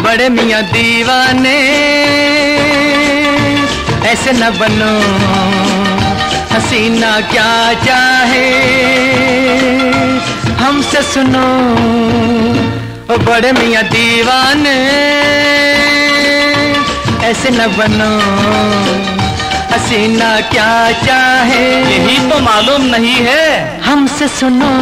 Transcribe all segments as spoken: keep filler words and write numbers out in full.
बड़े मियाँ दीवाने, ऐसे न बनो, हसीना क्या चाहे हमसे सुनो। ओ बड़े मियाँ दीवाने, ऐसे न बनो, हसीना क्या चाहे यही तो मालूम नहीं है हमसे सुनो।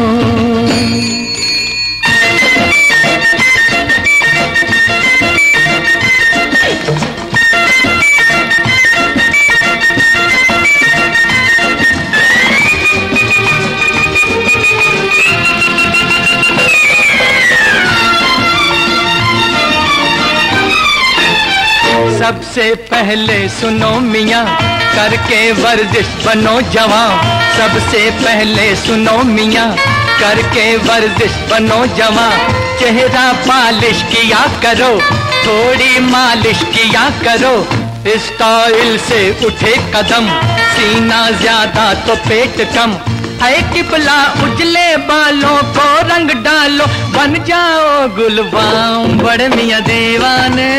सबसे पहले सुनो मियाँ, करके वर्जिश बनो जवां। सबसे पहले सुनो मियाँ, करके वर्जिश बनो जवां। चेहरा पालिश किया करो, थोड़ी मालिश किया करो। स्टाइल से उठे कदम, सीना ज्यादा तो पेट कम। है किबला उजले बालों को रंग डालो, बन जाओ गुलबाम। बड़े मियाँ दीवाने,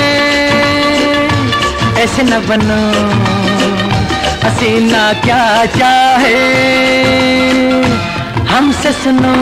ऐसे न बनो, हसीना क्या चाहे हमसे सुनो।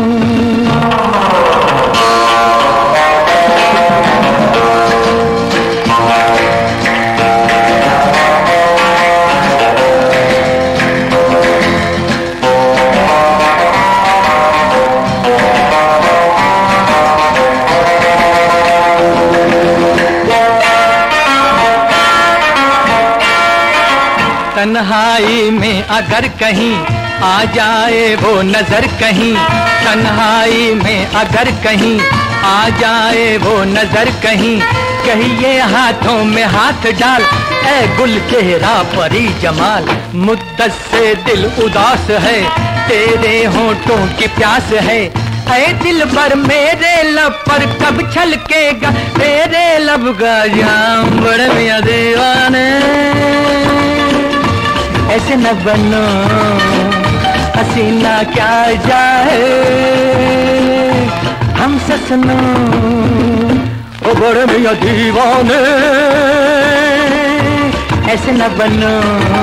तन्हाई में अगर कहीं आ जाए वो नजर कहीं, तन्हाई में अगर कहीं आ जाए वो नजर कहीं, कहिए हाथों में हाथ डाल, ऐ गुल चेहरा परी जमाल। मुद्दत से दिल उदास है, तेरे होठों की प्यास है। ऐ दिल भर मेरे लब पर कब छलकेगा तेरे लब का जाम। बड़े मियाँ दीवाने, ऐसे न बनो, हसीना क्या चाहे हमसे सुनो। ओ बड़े मियाँ दीवाने, ऐसे न बनो,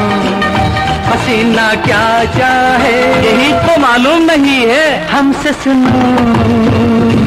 हसीना क्या चाहे यही तो मालूम नहीं है हमसे सुनो।